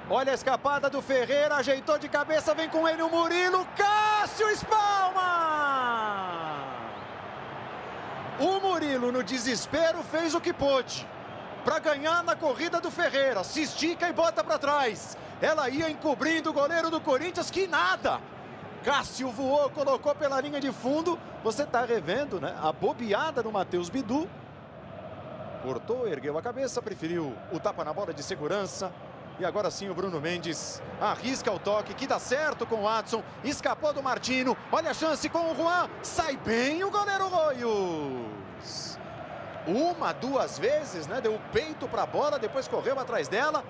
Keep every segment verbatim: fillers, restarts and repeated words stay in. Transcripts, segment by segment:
Olha a escapada do Ferreira, ajeitou de cabeça, vem com ele o Murilo, Cássio espalma! O Murilo, no desespero, fez o que pôde para ganhar na corrida do Ferreira. Se estica e bota para trás. Ela ia encobrindo o goleiro do Corinthians, que nada! Cássio voou, colocou pela linha de fundo. Você está revendo, né? A bobeada do Matheus Bidu. Cortou, ergueu a cabeça, preferiu o tapa na bola de segurança. E agora sim o Bruno Mendes arrisca o toque, que dá certo com o Watson. Escapou do Martino, olha a chance com o Juan. Sai bem o goleiro Royos. Uma, duas vezes, né? Deu o peito para a bola, depois correu atrás dela.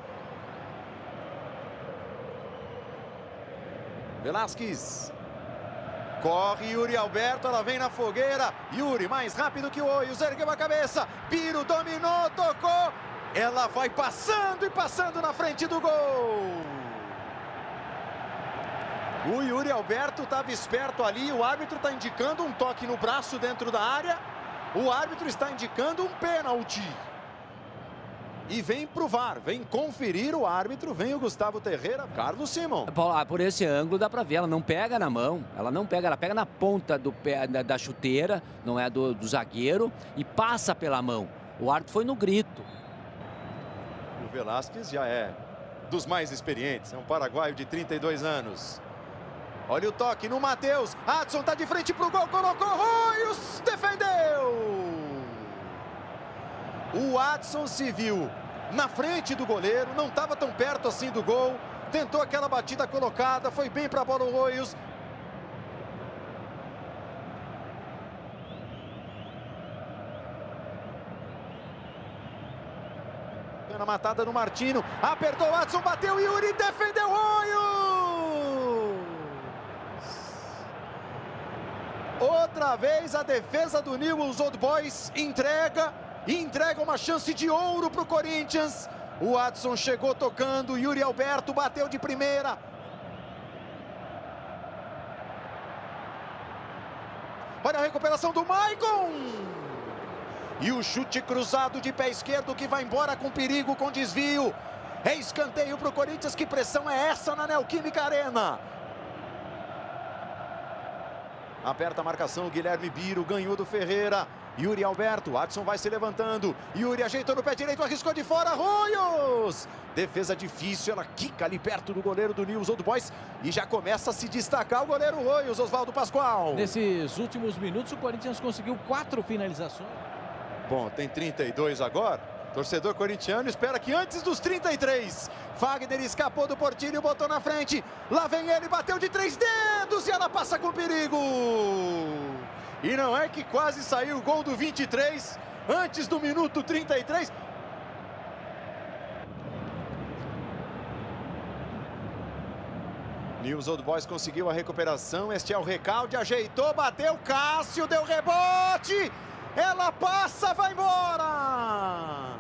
Velasquez. Corre Yuri Alberto, ela vem na fogueira. Yuri mais rápido que o Royos, ergueu a cabeça. Piro dominou, tocou. Ela vai passando e passando na frente do gol. O Yuri Alberto estava esperto ali. O árbitro está indicando um toque no braço dentro da área. O árbitro está indicando um pênalti. E vem pro V A R, vem conferir o árbitro, vem o Gustavo Terreira, Carlos Simon. Por esse ângulo dá pra ver, ela não pega na mão, ela não pega, ela pega na ponta do pé, da chuteira, não é do, do zagueiro, e passa pela mão. O árbitro foi no grito. O Velasquez já é dos mais experientes, é um paraguaio de trinta e dois anos. Olha o toque no Matheus, Adson tá de frente pro gol, colocou, Royos defendeu! O Adson se viu na frente do goleiro, não estava tão perto assim do gol, tentou aquela batida colocada, foi bem para a bola o Royos. Na matada no Martino, apertou o Adson, bateu, Yuri defendeu Royos! Outra vez a defesa do Newell's Old Boys entrega. E entrega uma chance de ouro para o Corinthians. O Adson chegou tocando, Yuri Alberto bateu de primeira. Olha a recuperação do Maicon. E o chute cruzado de pé esquerdo que vai embora com perigo, com desvio. É escanteio para o Corinthians. Que pressão é essa na Neoquímica Arena? Aperta a marcação, Guilherme Biro ganhou do Ferreira. Yuri Alberto, Adson vai se levantando. Yuri ajeitou no pé direito, arriscou de fora, Royos! Defesa difícil, ela quica ali perto do goleiro do Newell's Old Boys. E já começa a se destacar o goleiro Royos, Oswaldo Pascoal. Nesses últimos minutos o Corinthians conseguiu quatro finalizações. Bom, tem trinta e dois agora. Torcedor corintiano espera que antes dos trinta e três. Fagner escapou do Portilho, botou na frente. Lá vem ele, bateu de três dedos e ela passa com perigo. E não é que quase saiu o gol do vinte e três, antes do minuto trinta e três. Newell's Old Boys conseguiu a recuperação, este é o recalde, ajeitou, bateu, Cássio deu rebote. Ela passa, vai embora.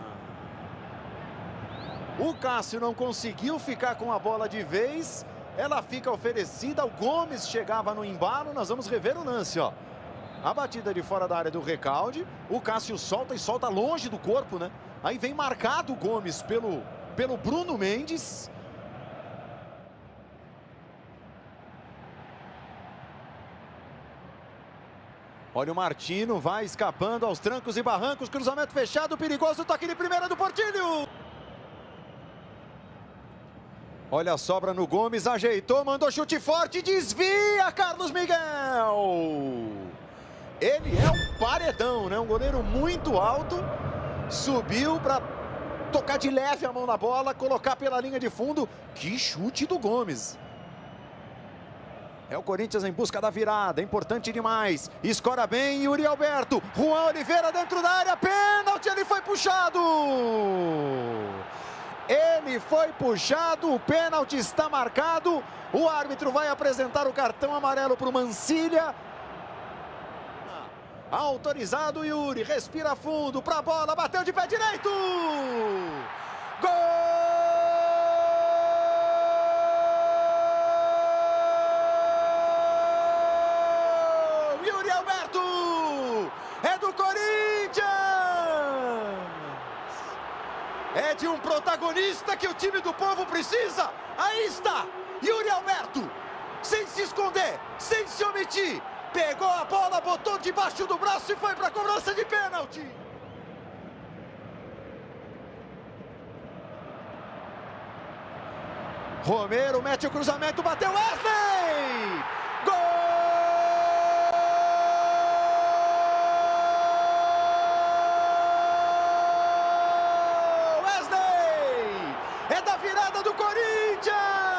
O Cássio não conseguiu ficar com a bola de vez. Ela fica oferecida, o Gomes chegava no embalo, nós vamos rever o lance, ó. A batida de fora da área do recalde, o Cássio solta e solta longe do corpo, né? Aí vem marcado o Gomes pelo, pelo Bruno Mendes. Olha o Martino, vai escapando aos trancos e barrancos, cruzamento fechado, perigoso, toque de primeira do Portilho. Olha a sobra no Gomes, ajeitou, mandou chute forte, desvia Carlos Miguel. Ele é um paredão, né? Um goleiro muito alto. Subiu para tocar de leve a mão na bola, colocar pela linha de fundo. Que chute do Gomes. É o Corinthians em busca da virada, importante demais. Escora bem, Yuri Alberto. Juan Oliveira dentro da área, pênalti, ele foi puxado. Ele foi puxado, o pênalti está marcado. O árbitro vai apresentar o cartão amarelo para o Mancilha. Autorizado Yuri, respira fundo para a bola, bateu de pé direito. Gol! Yuri Alberto! é do Corinthians! É de um protagonista que o time do povo precisa. Aí está, Yuri Alberto, sem se esconder, sem se omitir. Pegou a bola, botou debaixo do braço e foi para a cobrança de pênalti. Romero mete o cruzamento, bateu Wesley! Gol! Wesley! É da virada do Corinthians!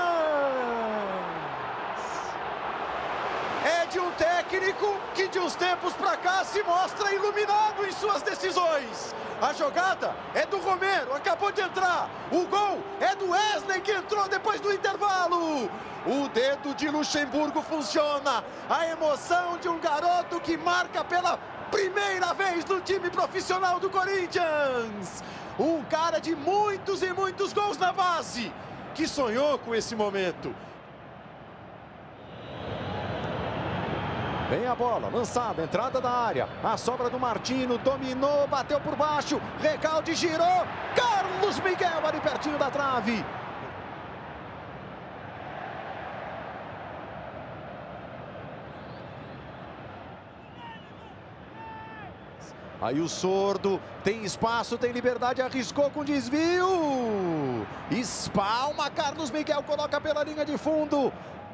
É de um técnico que de uns tempos pra cá se mostra iluminado em suas decisões. A jogada é do Romero, acabou de entrar. O gol é do Wesley, que entrou depois do intervalo. O dedo de Luxemburgo funciona. A emoção de um garoto que marca pela primeira vez no time profissional do Corinthians. Um cara de muitos e muitos gols na base, que sonhou com esse momento. Vem a bola, lançada, entrada da área. A sobra do Martino, dominou, bateu por baixo. Recalde, girou. Carlos Miguel ali pertinho da trave. Aí o Sordo tem espaço, tem liberdade, arriscou com desvio. Espalma, Carlos Miguel coloca pela linha de fundo.